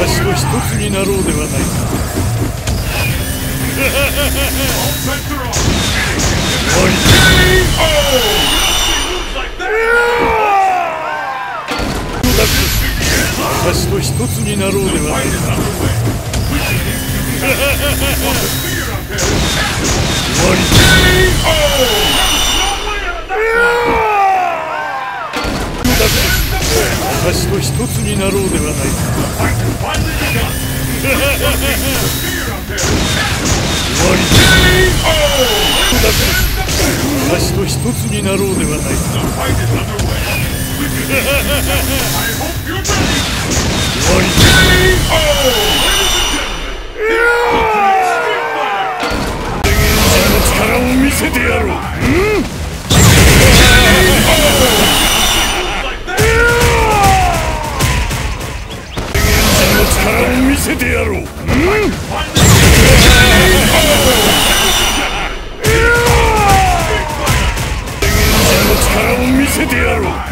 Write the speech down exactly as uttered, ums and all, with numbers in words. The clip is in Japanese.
私と一つになろうではないか。終わりだ。私と一つになろうではないか。終わりだ。私と一つになろうではないか。終わりだ。私と一つになろうではないか。終わりだ。力を見せてやろう。うん、力を見せてやろう。うん、力を見せてやろう。